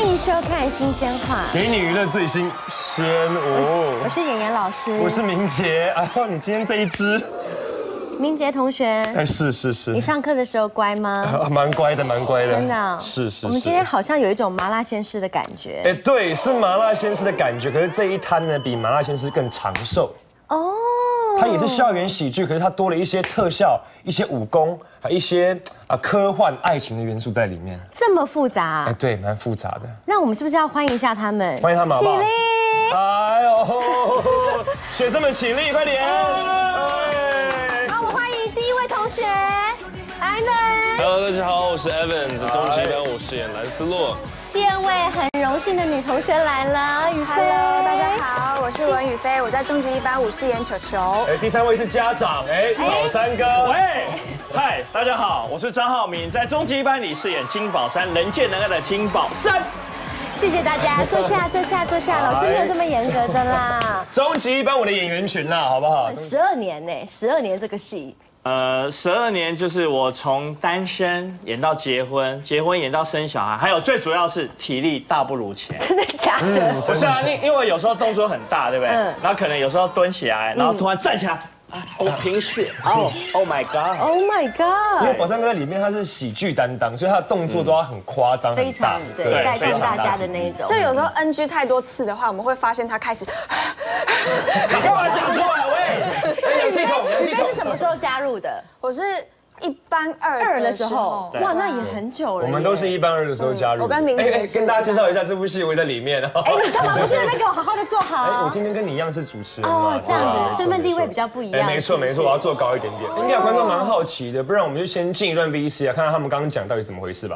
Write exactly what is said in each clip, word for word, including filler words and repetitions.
迎收看《新鲜话》， 给你娱乐最新鲜哦。 我是演员老师， 我是明杰。啊，你今天这一支， 明杰同学， 哎，是是是。 你上课的时候乖吗？ 啊，蛮乖的，蛮乖的。 真的哦。 是是。 我们今天好像有一种麻辣鲜师的感觉。 哎，对，是麻辣鲜师的感觉。可是这一摊呢，比麻辣鲜师更长寿。哦。它也是校园喜剧，可是它多了一些特效、一些武功，还有一些啊科幻爱情的元素在里面。 这么复杂啊？ 哎，对，蛮复杂的。 那我们是不是要欢迎一下他们？ 欢迎他们好不好？ 起立！ 哎呦，学生们起立，快点！ 好，我们欢迎第一位同学，Evan。 Hello， 大家好，我是 Evan， 在终极班我饰演蓝思洛。 第二位很荣幸的女同学来了，雨菲。 Hello， 大家好，我是文雨菲，我在终极一班我饰演球球。 哎，第三位是家长，哎，老三哥。 喂，嗨，大家好，我是张浩明，在终极一班里饰演金宝山，人见人爱的金宝山。 谢谢大家，坐下，坐下，坐下。老师没有这么严格的啦。 终极一班我的演员群啦，好不好？ 十二年呢，十二年这个戏。 呃，十二年就是我从单身演到结婚，结婚演到生小孩，还有最主要是体力大不如前。 真的假的？ 不是啊，因因为有时候动作很大，对不对？ 嗯。 然后可能有时候蹲起来，然后突然站起来，我贫血。哦 ，Oh my God！Oh my God！ 因为宝山哥在里面他是喜剧担当，所以他的动作都要很夸张、 非常对带动大家的那一种。 就有时候 N G 太多次的话，我们会发现他开始。 你干嘛讲出来？喂， 氧气筒，氧气筒。 你是什么时候加入的？ 我是一班二二的时候，哇，那也很久了。 我们都是一班二的时候加入。 我跟明杰跟大家介绍一下这部戏，我在里面。 哎，你干嘛不去那边给我好好的坐好？ 哎，我今天跟你一样是主持人哦，这样子，身份地位比较不一样。 没错没错，我要坐高一点点。应该有观众蛮好奇的，不然我们就先进一段 V C 啊，看看他们刚刚讲到底怎么回事吧。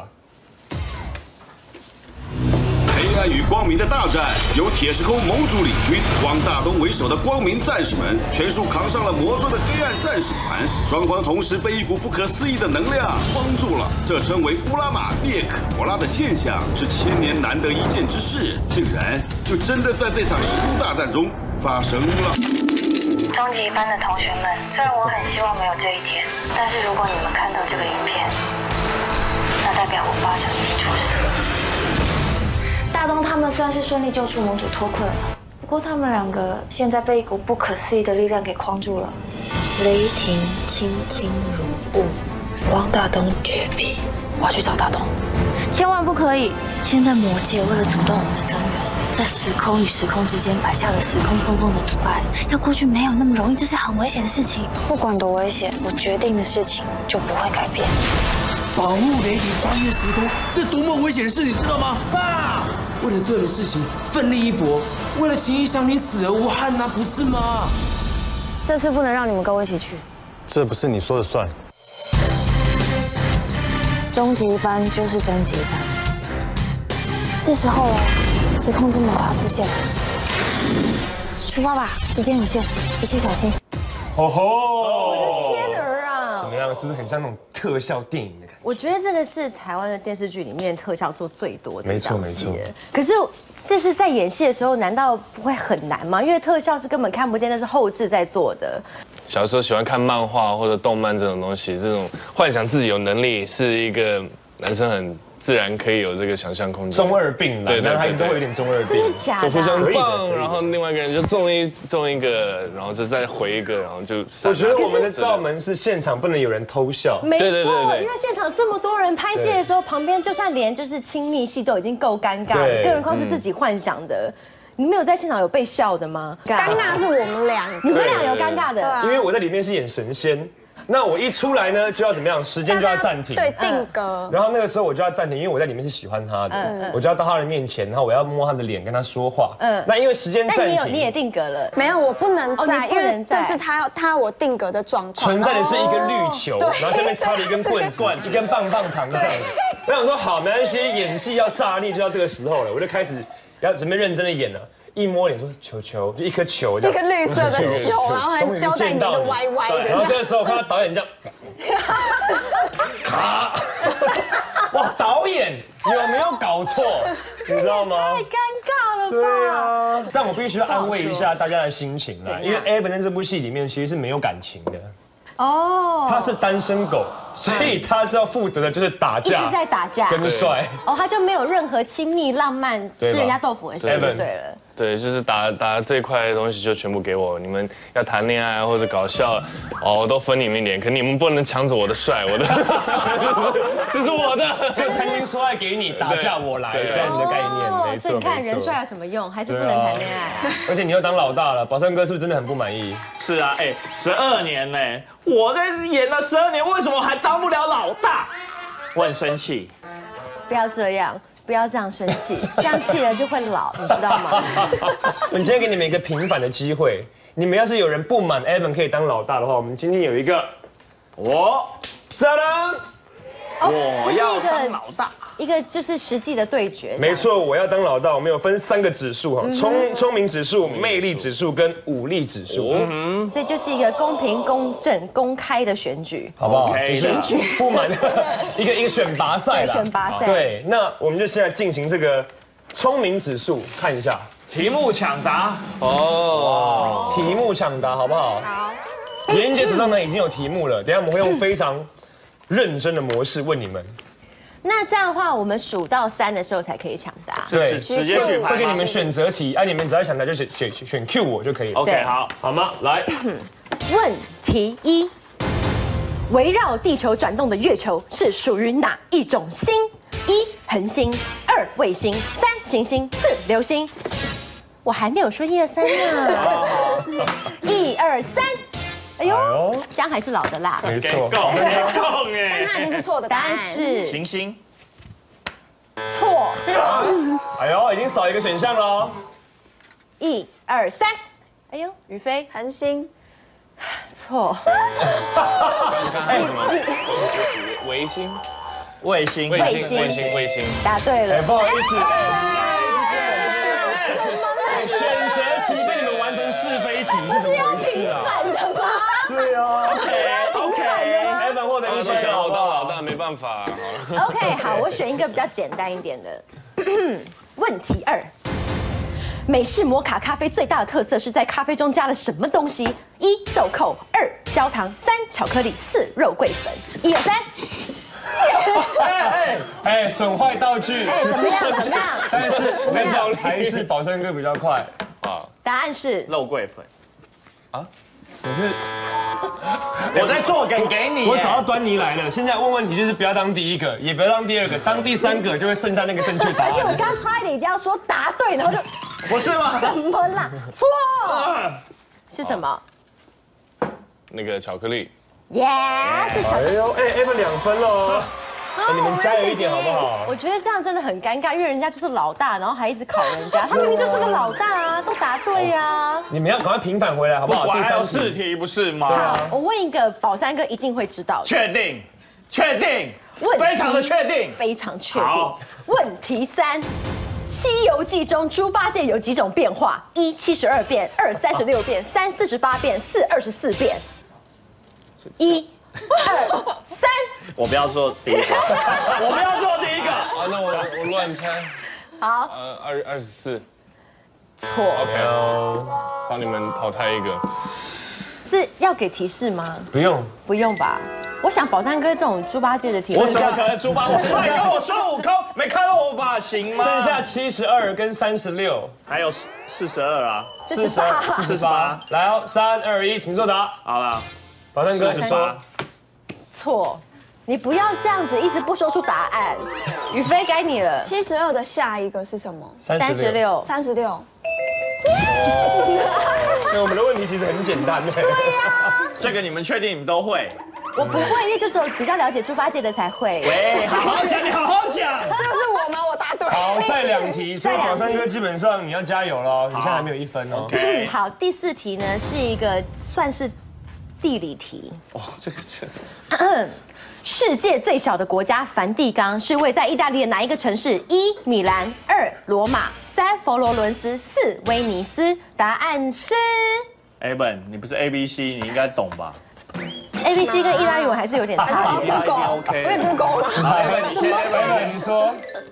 黑暗与光明的大战，由铁时空盟主领军，汪大东为首的光明战士们全数扛上了魔尊的黑暗战士团，双方同时被一股不可思议的能量框住了。这称为乌拉玛列可摩拉的现象是千年难得一见之事，竟然就真的在这场时空大战中发生了。 终极班的同学们，虽然我很希望没有这一天，但是如果你们看到这个影片，那代表我八成已经出事了。 大东他们算是顺利救出盟主脱困了，不过他们两个现在被一股不可思议的力量给框住了。雷霆轻轻如雾，汪大东绝壁。我要去找大东，千万不可以！现在魔界为了阻断我们的增援，在时空与时空之间摆下了时空缝缝的阻碍，要过去没有那么容易，这是很危险的事情。不管多危险，我决定的事情就不会改变。 保护雷霆穿越时空，这多么危险的事，你知道吗？爸，为了对的事情奋力一搏，为了情义相挺死而无憾呐，不是吗？ 这次不能让你们跟我一起去， 这不是你说了算。 终极一班就是终极一班，是时候了，时空之门快要出现了，出发吧，时间有限，一切小心。 哦吼！ 我的天儿啊！ 怎么样？是不是很像那种特效电影的感觉？ 我觉得这个是台湾的电视剧里面特效做最多的。 没错没错。 可是这是在演戏的时候，难道不会很难吗？因为特效是根本看不见，那是后制在做的。 小时候喜欢看漫画或者动漫这种东西，这种幻想自己有能力，是一个男生很自然可以有这个想象空间。 中二病，对对，男孩子都会有点中二病。 真的假的？ 就互相棒，然后另外一个人就中一中一个，然后就再回一个，然后就。 我觉得我们的罩门是现场不能有人偷笑。 没错，因为现场这么多人拍戏的时候，旁边就算连就是亲密戏都已经够尴尬了，更何况是自己幻想的。你们有在现场有被笑的吗？ 尴尬是我们俩， 你们俩有尴尬的， 因为我在里面是演神仙，那我一出来呢就要怎么样？时间就要暂停， 对，定格。 然后那个时候我就要暂停，因为我在里面是喜欢他的，我就要到他的面前，然后我要摸他的脸跟他说话。嗯，那因为时间暂停， 那你有你也定格了？ 没有，我不能在，因为这是他他我定格的状况。 存在的是一个绿球，然后下面插了一根棍棍，一根棒棒糖这样子。那我说好，没关系，演技要炸裂就到这个时候了，我就开始要准备认真的演了。一摸脸说球球，就一颗球， 一颗绿色的球，然后还交代你的歪歪的。 然后这个时候看到导演这样，卡，哇，导演有没有搞错？你知道吗？ 太尴尬了吧？ 对啊，但我必须安慰一下大家的心情啦，因为 Evan 在这部戏里面其实是没有感情的。 哦， 他是单身狗，所以他就要负责的就是打架， 一直在打架， 跟帅。 哦，他就没有任何亲密浪漫吃人家豆腐的事，对了。 对，就是打打这一块东西就全部给我，你们要谈恋爱或者搞笑，哦，都分你们一点，可你们不能抢走我的帅，我的，这是我的， 就谈情说爱给你，打架我来，这样的概念，没错。 所以你看人帅有什么用？还是不能谈恋爱啊？ 而且你又当老大了，宝山哥是不是真的很不满意？ 是啊，哎，十二年呢，我在演了十二年，为什么还当不了老大？我很生气。 不要这样。不要这样生气，这样气了就会老，你知道吗？ 我们今天给你们一个平反的机会，你们要是有人不满 Evan 可以当老大的话，我们今天有一个，我，짜란， 我要当老大。 一个就是实际的对决， 没错，我要当老大。我们有分三个指数哈，聪聪明指数、魅力指数跟武力指数。 嗯，所以就是一个公平、公正、公开的选举， 好不好？就是不满一个一个选拔赛啦。 选拔赛。对， 那我们就现在进行这个聪明指数，看一下题目抢答哦，题目抢答好不好？ 好。 妍姐手上呢已经有题目了，等下我们会用非常认真的模式问你们。 那这样的话，我们数到三的时候才可以抢答。 对， 直接举牌， 会给你们选择题，哎，你们只要抢答就选选选 Q 我就可以了。 OK， 好， 好吗？来， 问题一：围绕地球转动的月球是属于哪一种星？一恒星，二卫星，三行星，四流星。我还没有说一二三呢。一二三。哎呦，这样还是老的辣， 没错， 够够哎， 但它已经是错的， 答案是行星， 错。 哎呦，已经少一个选项了。 一二三，哎呦，宇飞， 恒星， 错。 还有什么？卫星， 卫星， 卫星，卫星，卫星， 答对了。 哎，不好意思，选择题被你们完成是非题是怎么回事啊？ 的吗？ 对啊 ，OK，OK，Evan 获得一分， 想我当老大没办法。 OK， 好，我选一个比较简单一点的。问题二：美式摩卡咖啡最大的特色是在咖啡中加了什么东西？一豆蔻，二焦糖，三巧克力，四肉桂粉。一二三。 哎哎哎，损坏道具。 哎，怎么样？怎么样？ 但是我跟你讲，还是宝山哥比较快啊。 答案是肉桂粉。 啊？你是？ 我在做梗给你。 我找到端倪来了。现在问问题就是不要当第一个，也不要当第二个，当第三个就会剩下那个正确答案。 而且我刚差一点就要说答对，然后就不是吗？ 什么啦？错。是什么？ 那个巧克力。 耶，是巧克力。 哎呦，哎 ，Evan 两分喽。你们加油一点好不好？ 我觉得这样真的很尴尬，因为人家就是老大，然后还一直考人家，他明明就是个老大啊，都答对啊。 你们要赶快平反回来好不好？ 第三试题不是吗？ 好，我问一个，宝山哥一定会知道的。 确定，确定，非常的确定， 非常确定。问题三，《西游记》中猪八戒有几种变化？一七十二变，二三十六变，三四十八变，四二十四变。一。二三， 我不要做第一个，我不要做第一个。 啊，那我我乱猜。 好， 呃，二二十四。 错。 OK， 帮你们淘汰一个。 是要给提示吗？ 不用， 不用吧。我想宝山哥这种猪八戒的提示， 我怎么可能猪八？我帅哥，我孙悟空，没看到我发型吗？ 剩下七十二跟三十六， 还有四十二啊， 四十八， 四十八。来哦，三二一，请作答。 好了， 宝山哥，你说。 错，你不要这样子一直不说出答案。宇飞该你了。 七十二的下一个是什么？ 三十六。 三十六。 那我们的问题其实很简单的。 对呀。 这个你们确定你们都会？ 我不会，因为就只有比较了解猪八戒的才会。 喂，好好讲，你好好讲。 这个是我吗？我答对。 好，再两题，所以宝山哥基本上你要加油了，你现在还没有一分哦。 嗯，好，第四题呢是一个算是地理题。 哦，这个这。 世界最小的国家梵蒂冈是位在意大利的哪一个城市？一米兰，二罗马，三佛罗伦斯，四威尼斯。答案是 Evan， 你不是 A B C， 你应该懂吧 ？A B C 跟意大利文还是有点差别。 不够 ，OK， 我也不够了。 来，你先 Evan， 你说。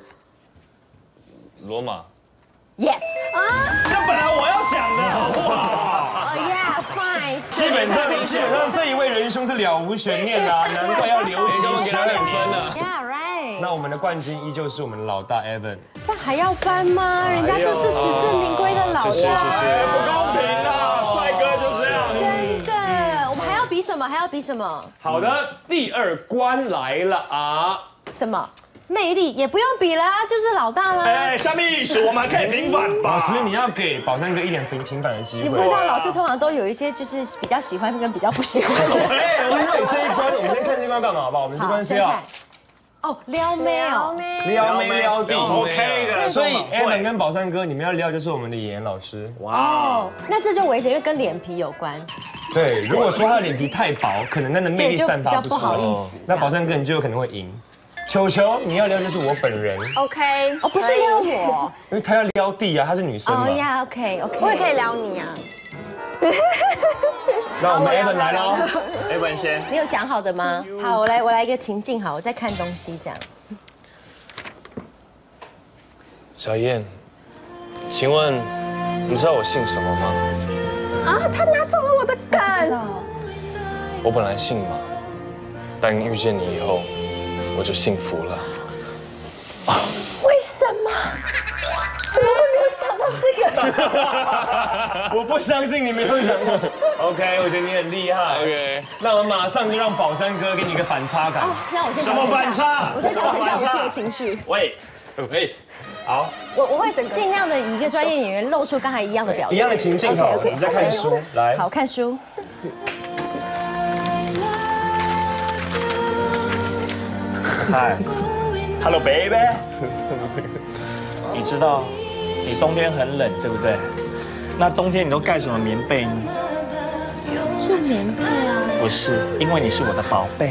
罗马。 Yes。 这本来我要讲的，好不好？ 哦 ，Yeah，fine。 基本本上基本上这一位仁兄是了无悬念啦，难怪要留级十二分了。 Yeah, right。 那我们的冠军依旧是我们的老大 Evan。 这还要颁吗？人家就是实至名归的老大。 谢谢谢谢， 不公平啊！帅哥就这样。 真的，我们还要比什么？还要比什么？ 好的，第二关来了啊！ 什么？魅力也不用比了啊，就是老大啦。 哎，下面意思我们还可以平反吧？ 老师，你要给宝山哥一点平平反的机会。 你不知道老师通常都有一些就是比较喜欢跟比较不喜欢的。 因为这一关，我们先看这关干嘛好不好？我们这关是要哦撩妹哦， 撩妹撩弟 ，OK 的。 所以 Evan 跟宝山哥，你们要撩就是我们的演老师。 哦，那这就危险，因为跟脸皮有关。 对，如果说他的脸皮太薄，可能他的魅力散发不出来， 不好意思。 那宝山哥你就有可能会赢。球球，你要撩就是我本人 ，OK， 哦，不是撩我， 因为他要撩弟啊，她是女生嘛。 哦呀 ，OK OK， 我也可以撩你啊。 那我们 Evan 来喽 ，Evan 先。 你有想好的吗？好，我来我来一个情境，好，我在看东西这样。 小燕，请问你知道我姓什么吗？ 啊，他拿走了我的梗。 我本来姓马，但遇见你以后。 我就幸福了。 为什么？怎么会没有想到这个？ 我不相信你没有想过。OK， 我觉得你很厉害。 OK， 那我们马上就让宝山哥给你一个反差感。 那我先什么反差？ 我先调整一下我自己的情绪。 喂，喂，好， 我我会尽量的以一个专业演员露出刚才一样的表情， 一样的情境好。你在看书，来， 好看书。 嗨 ，Hello baby， 你知道你冬天很冷对不对？那冬天你都盖什么棉被呢？ 做棉被啊？ 不是，因为你是我的宝贝。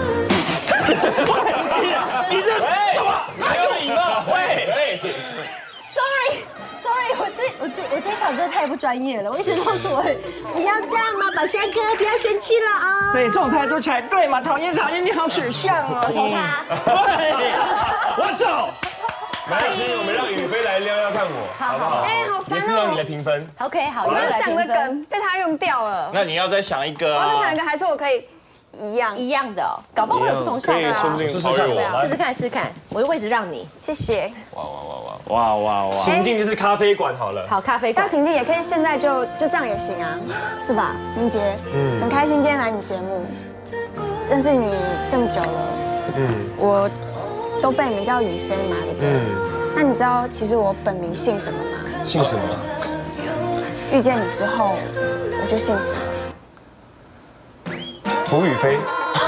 你这什么？没有礼貌！喂 ，Sorry Sorry， 我这我这我这一场真的太不专业了，我一直告诉我不要这样嘛，宝山哥不要生气了啊。 对，这种态度才对嘛！讨厌讨厌，你好取向哦。 投他。 对，我走。 没关系，我们让宇飞来撩撩看我，好不好？ 哎，好烦也是让你来评分。 OK， 好， 我刚刚想的梗被他用掉了。 那你要再想一个。 我要再想一个，还是我可以一样一样的，搞不好会有不同效果啊。 说不定超越我。 试试看，试试看，我的位置让你， 谢谢。 哇哇哇哇！ 哇哇哇！ 情境就是咖啡馆好了。 好，咖啡馆。 要情境也可以，现在就就这样也行啊，是吧？明杰，嗯，很开心今天来你节目，认识你这么久了，嗯，我都被你们叫宇飞嘛，对不对？嗯。那你知道其实我本名姓什么吗？ 姓什么？ 遇见你之后，我就幸福了。 福宇飞。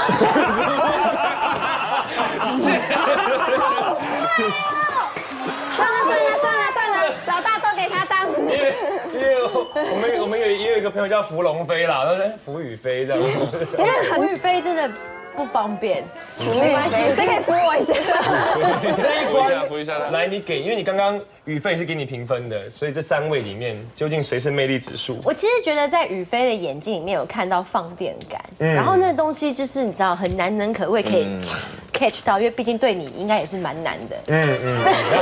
算了算了算了算了，老大都给他当。 因为因为我们我们有也有一个朋友叫福龙飞啦，他说福宇飞这样。 福宇飞真的不方便， 没关系，谁可以扶我一下？ 这一关扶一下他。 来，你给，因为你刚刚宇飞是给你评分的，所以这三位里面究竟谁是魅力指数？ 我其实觉得在宇飞的眼睛里面有看到放电感，然后那东西就是你知道很难能可贵，可以 catch 到，因为毕竟对你应该也是蛮难的。嗯嗯。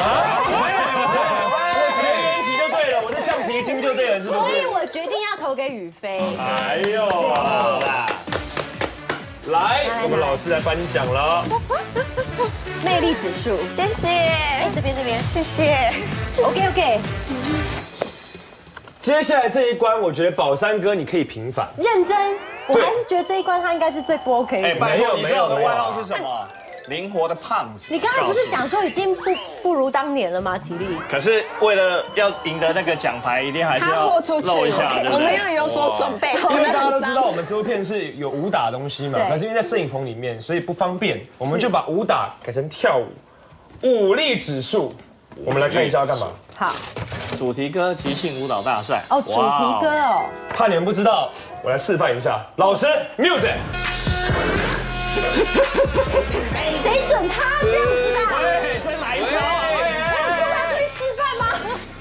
我觉得一起就对了，我的橡皮筋就对了，是不是？ 所以我决定要投给宇飞。 哎呦，好啦。来，我们老师来颁奖了。 魅力指数， 谢谢。 哎，这边这边， 谢谢。 OK OK。 接下来这一关，我觉得宝山哥你可以平反。 认真，我还是觉得这一关他应该是最不 OK 的。 哎，拜托，你知道我的外号是什么？灵活的胖子。 你刚才不是讲说已经不不如当年了吗？体力。 可是为了要赢得那个奖牌，一定还是要露一下。 我们要有所准备。 因为大家都知道我们这部片是有武打的东西嘛，可是因为在摄影棚里面，所以不方便，我们就把武打改成跳舞。武力指数，我们来看一下要干嘛。 好， 主题歌即兴舞蹈大赛。 哦，主题歌哦。 怕你们不知道，我来示范一下。老师 ，music。 谁准他这样子的？ 对，再来一招。 要让他去示范吗？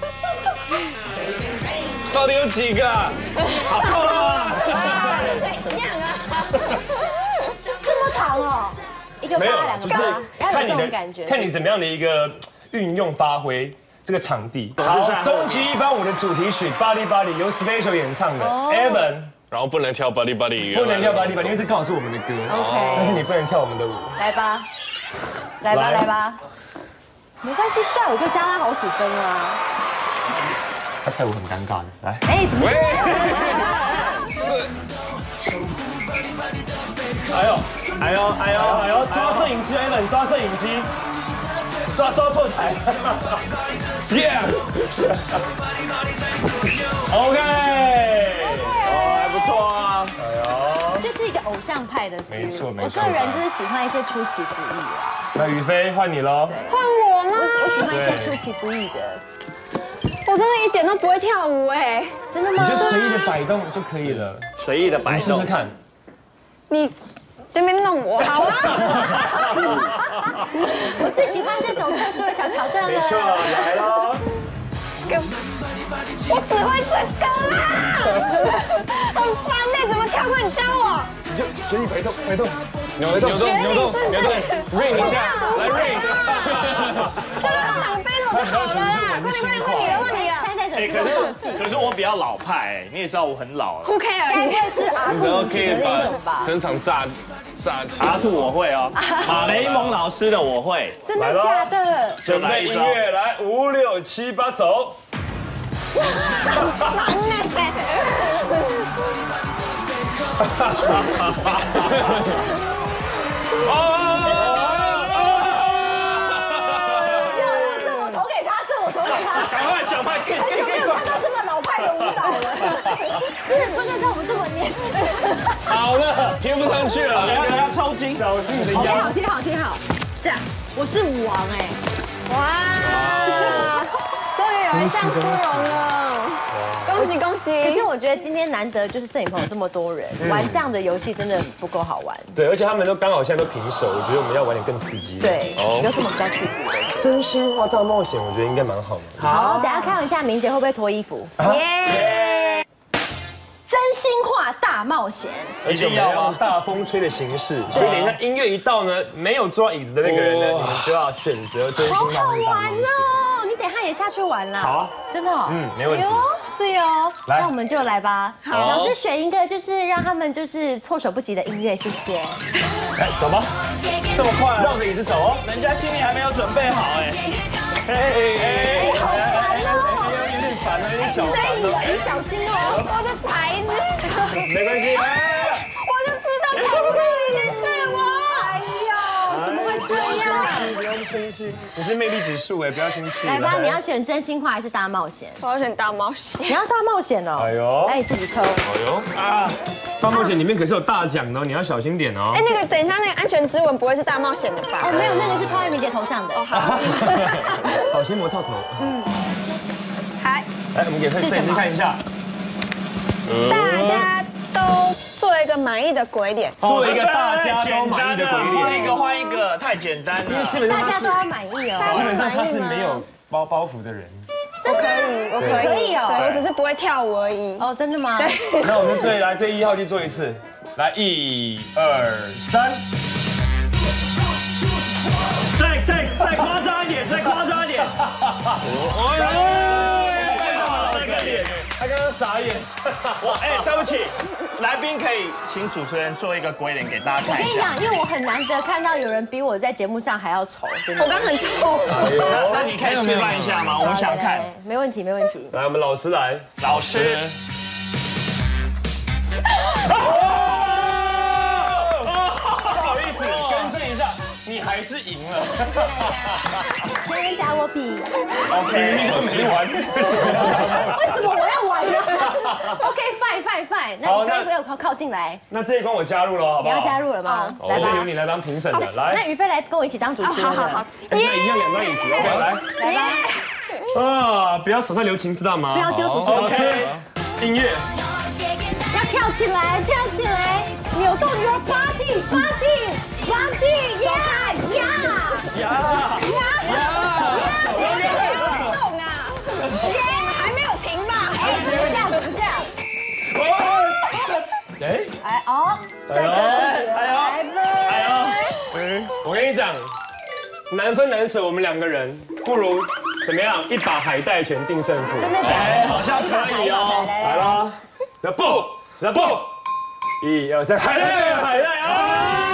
到底有几个？ 好够了吗？ 怎样啊？ 这么长哦，一个八两个八，要有这种感觉。 看你怎么样的一个运用发挥这个场地。好，终极一班舞的主题曲《巴黎巴黎》由 Special 演唱的 ，Evan 然后不能跳 Buddy Buddy， 不能跳 Buddy Buddy， 因为这刚好是我们的歌。OK， 但是你不能跳我们的舞。 来吧，来吧，来吧。没关系，下午就加他好几分啦。 他跳舞很尴尬的，来。 哎，怎么？ 哎呦，哎呦，哎呦，哎呦，抓摄影机 ，Allen， 抓摄影机，抓抓错台。Yeah。OK。哦，还不错啊。哎呦。 这是一个偶像派的， 没错没错。 我个人就是喜欢一些出其不意啊。 那宇飞换你喽。 换我吗？ 我喜欢一些出其不意的。 我真的一点都不会跳舞哎， 真的吗？ 你就随意的摆动就可以了， 随意的摆动， 试试看。 你这边弄我，好啊！ 我最喜欢这种特殊的小桥段了。 没错，来喽！ 我只会这个啦，很烦哎，怎么跳舞？你教我。 你就随意摆动，摆动， 扭动， 扭动，扭动 ，ring 一下，来 ring。 就让他两个 battle 就好了啦，快点快点，换你了，换你了。 参赛者哎，可是可是我比较老派哎，你也知道我很老了。 Who care？ 该不会是阿你只要可以兔的那种吧把？整场炸炸起来。 阿兔我会哦，马雷蒙老师的我会。 真的假的？ 准备音乐，来五六七八走。 难呢。 这我投给他，这我投给他。 赶快讲派，给很久没有看到这么老派的舞蹈了，真的出现在我们这么年轻。 好了，贴不上去了， 大家要抽筋， 小心你的好，贴腰。 好，贴好，贴好。这样，我是舞王哎。 哇，终于有人像苏荣了，恭喜恭喜！ 可是我觉得今天难得就是摄影棚有这么多人，玩这样的游戏真的不够好玩。 对，而且他们都刚好现在都平手，我觉得我们要玩点更刺激的。 对，有什么比较刺激的？ 真心话大冒险，我觉得应该蛮好的。 好，等下看一下明杰会不会脱衣服。耶！真心话大冒险， 而且我们要用大风吹的形式，所以等一下音乐一到呢，没有坐到椅子的那个人呢，你们就要选择真心好话大冒险。 好玩哦！你等一下也下去玩啦。 好啊， 真的哦。 嗯，没问题。 是哦。 来那我们就来吧。 好老师选一个就是让他们就是措手不及的音乐，谢谢。 来，走吧。这么快，绕着椅子走哦。 人家心里还没有准备好哎。 哎哎哎，好烦哦！有点烦了，有点小烦了。 你小心哦， 我的牌子， 没关系。 我就知道抢不到一定是我。 哎呦，怎么会这样？ 不要生气，你是魅力指数哎，不要生气。 来吧，你要选真心话还是大冒险？ 我要选大冒险。 你要大冒险哦。 哎呦那你自己抽。 哎呦啊！大冒险里面可是有大奖的哦，你要小心点哦。 哎，那个等一下，那个安全之吻不会是大冒险的吧？ 哦，没有，那个是套在明杰头上的。哦，好。 好心魔套头。 嗯。 嗨， 来，我们给摄影师看一下。 大家都做一个满意的鬼脸。 做一个大家都满意的鬼脸。 换一个，换一个，太简单了。 因为基本上大家他是都要满意哦。 基本上他是没有包包袱的人。 我可以，我可以， 可以哦对，我只是不会跳舞而已。 哦，真的吗？ 对。 那我们对来对一号机做一次，来一二三， 再再再夸张一点，再夸张一点。 他刚刚傻眼。 我哎，对不起，来宾可以请主持人做一个鬼脸给大家看一下。 我跟你讲，因为我很难得看到有人比我在节目上还要丑。 我刚很丑。 那你可以示范一下吗？我们想看。 没问题，没问题。 来，我们老师来， 老师。 不好意思，更正一下，你还是赢了。 先人夹我比。 OK， 你就没玩，为什么？ 为什么我要玩呢 ？OK，fine fine fine， 那你飞不要靠靠近来。 那这一关我加入了，好不好？ 你要加入了吗？ 来吧，由你来当评审的，来。 那于飞来跟我一起当主持人。好好好。 那一样两张椅子 ，OK， 来。 来吧。 啊，不要手上留情，知道吗？ 不要丢主持人。 老师，音乐。 要跳起来，跳起来，扭动你的 body body body， 呀呀呀呀呀！ 动啊！耶，还没有停吧？ 哎，怎么这样？怎么这样？ 哎哎哦，帅哥师姐，来吧！哎呦，我跟你讲，难分难舍，我们两个人不如怎么样？一把海带拳定胜负。 真的假的？ 好像可以哦。 来啦，那不。 那不，一二三，海带，海带啊！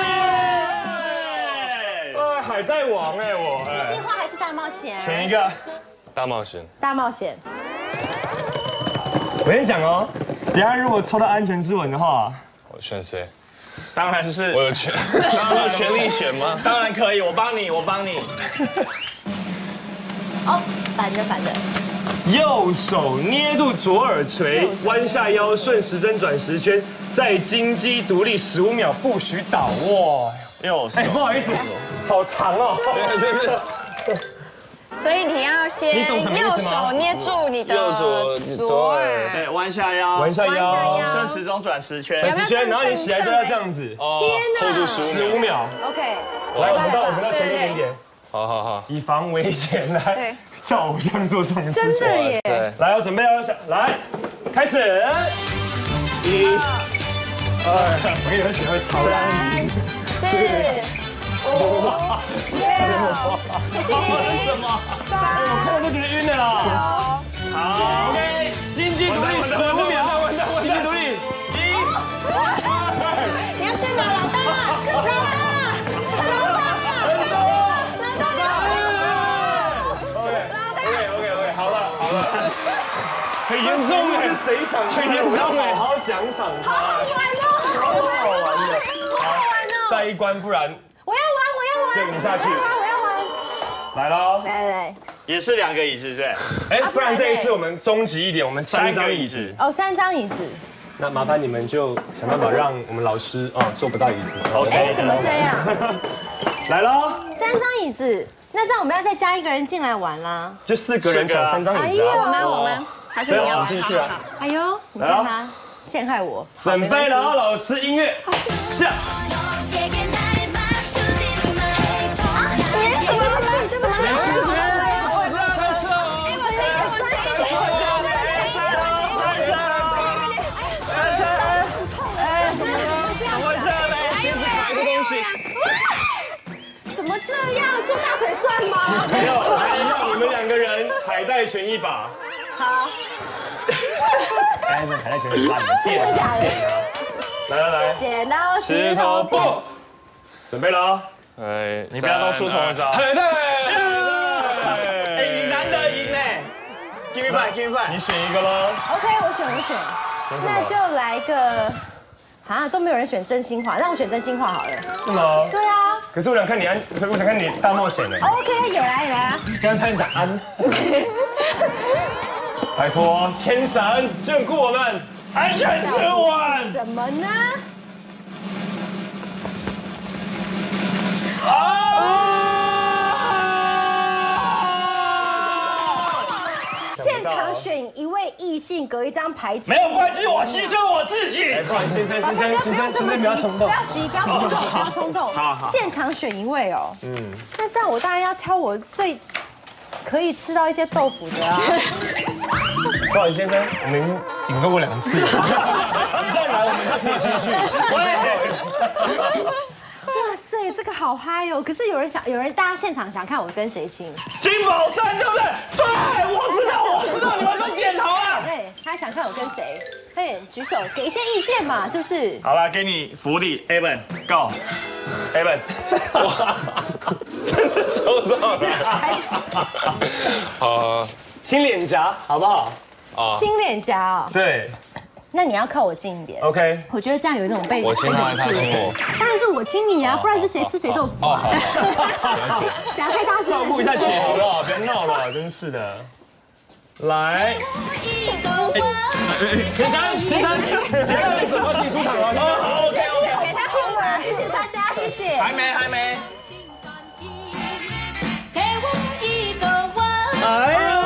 哎，海带王哎我。 真心话还是大冒险？ 选一个。 大冒险。 大冒险。 我跟你讲哦，等下如果抽到安全之吻的话， 我选谁？ 当然是我有权，我有权利选吗？ 当然可以，我帮你，我帮你。 哦，反着反着。 右手捏住左耳垂，弯下腰，顺时针转十圈，在金鸡独立十五秒，不许倒卧。 右手。 哎，不好意思，好长哦。 对对对。 所以你要先右手捏住你的左耳， 对，弯下腰， 弯下腰， 顺时钟转十圈， 转十圈，然后你起来就要这样子。 哦， 天哪 hold 住十十五秒。 OK， 来，我们到我们到前面一点点。 好好好， 以防危险，来叫偶像做这种事情。 真的耶！ 来，我准备要下，来，开始。一、二，我跟你们学会超三、四。五、六、七、八， 哎，我看到都觉得晕了啦。好 ，OK， 心机独立十五秒，心机独立，一、二， 你要去哪，老大？老大，老大， 很早啊， 老大，老大 ，OK，OK，OK，OK， 好了，好了，很严重哎，谁想很严重哎，好好奖赏他， 好好玩哦， 好好玩的， 好好玩哦。 再一关，不然。 我要玩，我要玩， 就你下去， 我要玩，我要玩。 来喽！ 来来来， 也是两个椅子，对。 哎，不然这一次我们终极一点，我们三张椅子。 哦，三张椅子。 那麻烦你们就想办法让我们老师哦坐不到椅子。 哎，怎么这样？ 来喽！ 三张椅子，那这样我们要再加一个人进来玩啦。 就四个人抢三张椅子啊！ 我们我们还是你要玩进去啊！ 哎呦，你看他陷害我。 准备了，老师音乐下。 怎么这样？做大腿算吗？ 没有，还要你们两个人海带拳一把。 好。 哎，这海带拳一把， 真的假的？ 来来来， 剪刀石头布， 准备了哦。 哎， 你不要都出同一招。 海带。 哎，你难得赢呢。Give me five，Give me five。 你选一个喽。 OK， 我选我选，那就来个。啊，都没有人选真心话，那我选真心话好了。 是吗？ 对啊。 可是我想看你安，我想看你大冒险呢。 OK， 有来有来啊。 刚才你讲安。拜托，牵绳眷顾我们，安全之吻。 什么呢？现场选一位异性，隔一张牌纸。 没有关系，我牺牲我自己。 不然先生，先生，先生，先生不要冲动， 不要急，不要冲动，不要冲动。 好好。 现场选一位哦。嗯。那这样我当然要挑我最可以吃到一些豆腐的啊。 不好意思，先生，我们警告过两次，你再来我们就可以继续。 哇塞，这个好嗨哦！可是有人想，有人大家现场想看我跟谁亲？ 金宝山对不对？对，我知道，我知道，你们都点头了。 对，他想看我跟谁？快点举手，给一些意见嘛，是不是？ 好了，给你福利 ，Evan Go。 Evan， 哇，真的抽到了。好， 亲脸颊好不好？ 亲脸颊哦。 对。 那你要靠我近一点 ，OK。 我觉得这样有一种被我亲他，他亲我， 当然是我亲你啊，不然是谁吃谁豆腐啊？讲太大声了， 照顾一下姐好不好？别闹了，真是的。来，天山，天山，天山，准备请出场了。 好 ，OK OK， 给他红了，谢谢大家，谢谢。 还没，还没。 哎呀！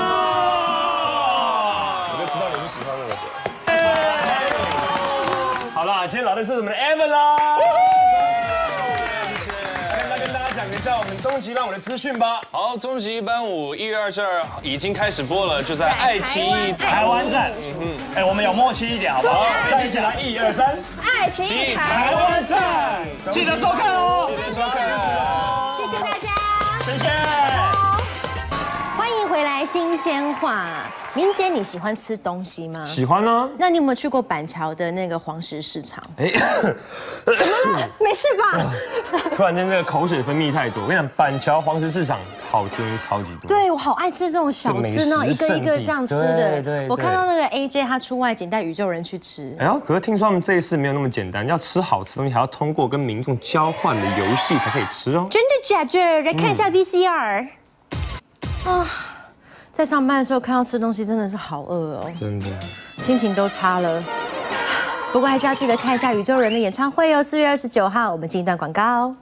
我就知道你是喜欢我的。好啦，今天老的是我们的 Evan 啦。来跟大家讲一下我们终极班舞的资讯吧。 好，终极班舞一月二十二已经开始播了，就在爱奇艺台湾站。嗯，哎，我们有默契一点好不好？ 再一起来，一二三， 爱奇艺台湾站，记得收看哦。 记得收看。 谢谢大家， 谢谢。 欢迎回来，新鲜话。 明姐，你喜欢吃东西吗？ 喜欢啊。 那你有没有去过板桥的那个黄石市场？ 哎， 怎么了？没事吧？ 突然间这个口水分泌太多。我跟你讲，板桥黄石市场好吃东西超级多。 对，我好爱吃这种小吃，那种一个一个这样吃的。 对对。 我看到那个 A J 他出外景带宇宙人去吃。 哎呦，可是听说他们这一次没有那么简单，要吃好吃东西还要通过跟民众交换的游戏才可以吃哦。 真的假的？来看一下 V C R。啊。在上班的时候看到吃东西真的是好饿哦， 真的， 心情都差了。不过还是要记得看一下宇宙人的演唱会哦，四月二十九号，我们进一段广告。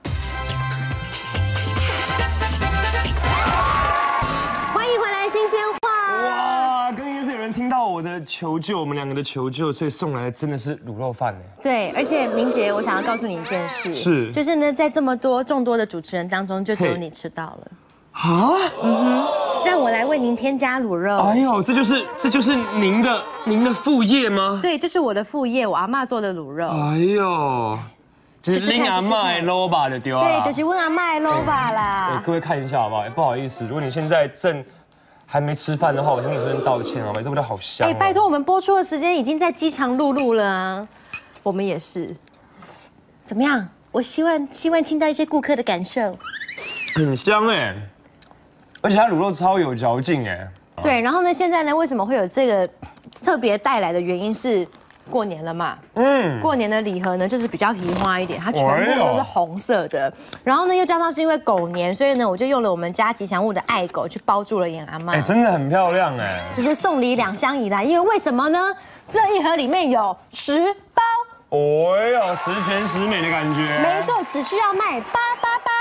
欢迎回来，新鲜话。 哇，刚刚是有人听到我的求救，我们两个的求救，所以送来的真的是卤肉饭呢。 对，而且明杰，我想要告诉你一件事， 是， 就是呢，在这么多众多的主持人当中，就只有你吃到了。 啊， 嗯哼，让我来为您添加卤肉。 哎呦，这就是这就是您的您的副业吗？ 对，这是我的副业，我阿嬷做的卤肉。 哎呦，就是您阿嬷的卤吧就对啊。 对，就是问阿嬷的卤吧啦。 各位看一下好不好？不好意思，如果你现在正还没吃饭的话，我先跟你说声道歉好吗？这味道好香。哎， 拜托，我们播出的时间已经在饥肠辘辘了啊，我们也是。怎么样？我希望希望听到一些顾客的感受。 很香哎。而且它卤肉超有嚼劲哎， 对，然后呢，现在呢，为什么会有这个特别带来的原因是过年了嘛，嗯，过年的礼盒呢就是比较奇花一点，它全部都是红色的，然后呢又加上是因为狗年，所以呢我就用了我们家吉祥物的爱狗去包住了严阿嬷， 哎，真的很漂亮哎， 就是送礼两相宜啦，因为为什么呢？这一盒里面有十包。 哦哟，十全十美的感觉。 没错，只需要卖八八八。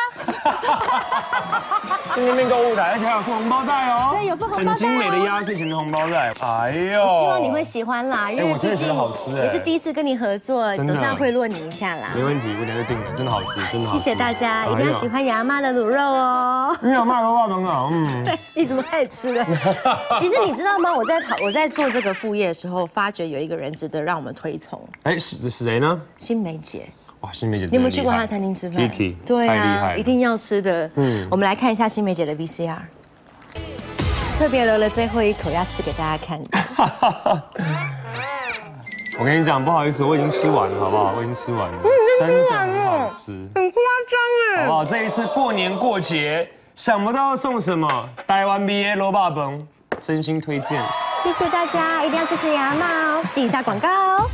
去那边购物台，而且还有附红包袋哦。 对，有附红包袋。 很精美的压岁钱的红包袋。哎呦， 我希望你会喜欢啦，因为我真的觉得好吃哎。 也是第一次跟你合作，总是要贿赂你一下啦。 没问题，我等下就定了，真的好吃，真的好吃。 谢谢大家，一定要喜欢杨阿嬷的卤肉哦。 因为阿嬷的话很好，嗯。 对，你怎么开始吃了？其实你知道吗？我在讨我在做这个副业的时候，发觉有一个人值得让我们推崇。 哎，是是谁呢？ 新梅姐。 哇，新梅姐， 你有没有去过她的餐厅吃饭 ？Kiki， 对啊，一定要吃的。嗯，我们来看一下新梅姐的 V C R， 特别留了最后一口要吃给大家看。 我跟你讲，不好意思，我已经吃完了，好不好？我已经吃完了，真的很好吃， 很夸张哎， 好不好？这一次过年过节，想不到送什么，台湾毕业萝卜崩，真心推荐。 谢谢大家，一定要支持杨阿嬷哦，进一下广告。